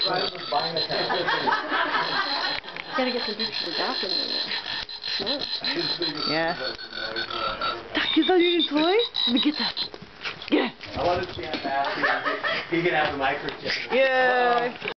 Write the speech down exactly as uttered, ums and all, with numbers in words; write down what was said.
Gotta get some pictures of Doc in there. Sure. Yeah. Doc, is that your toy? Let me get that. Get it. I want to see him back. He can have the microchip. Yeah.